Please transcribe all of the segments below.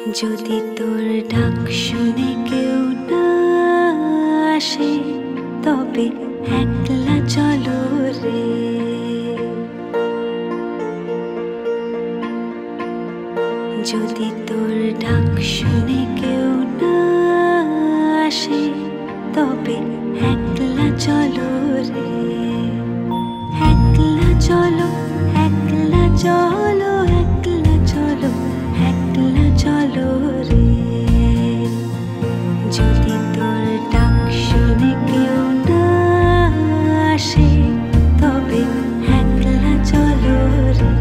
যদি তোর ডাক শুনে কেউ না আসে তবে একলা চলো রে। যদি তোর ডাক শুনে কেউ না আসে তবে একলা চলো রে। একলা চলো, একলা চলো, একলা চলো, একলা চলো রে। যদি তোর ডাক শুনে কেউ না আসে তবে একলা চলো রে।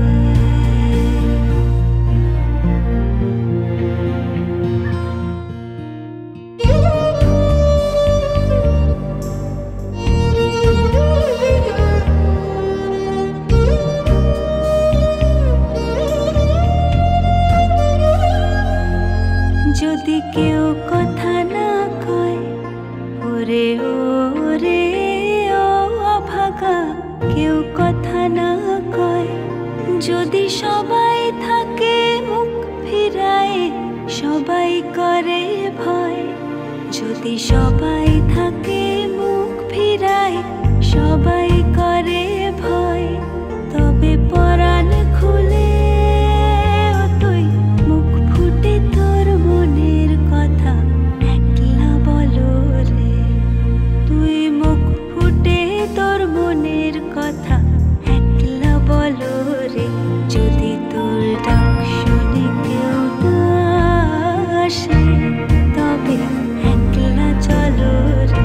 যদি কেউ কথা না কয় ওরে ওরে ও অভাগা, কেউ কথা না কয়, যদি সবাই থাকে মুখ ফিরায়, সবাই করে ভয়, যদি সবাই থাকে মুখ ফিরায়, সবাই করে ভয়, তবে পরাণ খুলে তুই মুখ ফুটে তোর মনের কথা একলা বলো রে। তুই মুখ ফুটে তোর মনের কথা একলা বলো রে। যদি তোর ডাক শুনে কেউ না আসে তবে একলা চলো রে।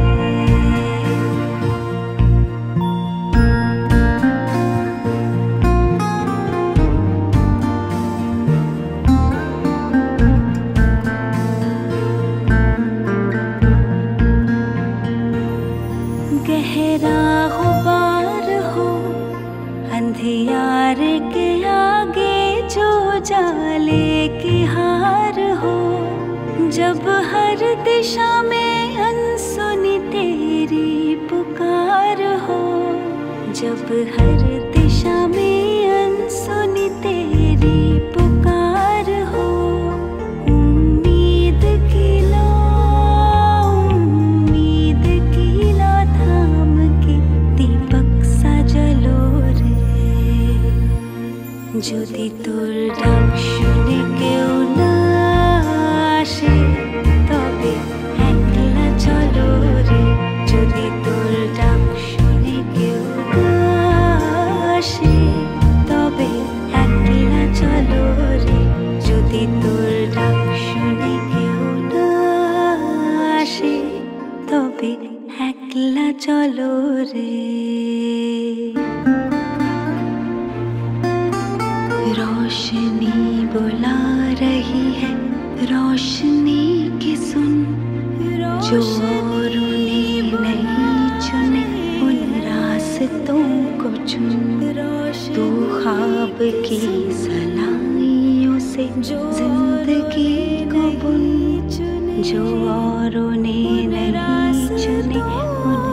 गहरा गुबार हो अंधियार के आगे जो जाले की हार हो, जब हर दिशा में अनसुनी तेरी पुकार हो, जब हर दिशा में अनसुनी तेरी पुकार हो, उम्मीद की लो थाम के दीपक सा जलो रे। যদি তোর ডাক শুনে কেউ না আসে তবে একলা চলো রে। যদি তোর ডাক শুনে কেউ না আসে তবে একলা চলো রে। যদি তোর ডাক শুনে কেউ না আসে তবে একলা চলো রে। रोशनी बुला रही है रोशनी की सुन, जो औरों ने नहीं चुने उन रास्तों को चुन। तू ख्वाब की सलाइयों से जिंदगी को बुन, जो औरों ने नहीं चुने उन